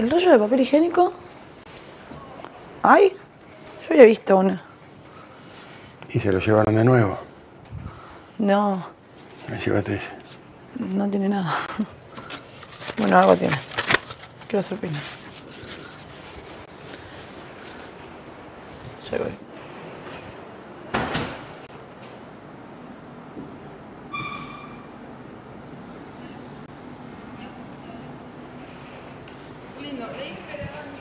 ¿El rollo de papel higiénico? Ay, yo había visto una. ¿Y se lo llevaron de nuevo? No. Llévate ese. No tiene nada. Bueno, algo tiene. Quiero hacer pino. Ya voy. Lindo.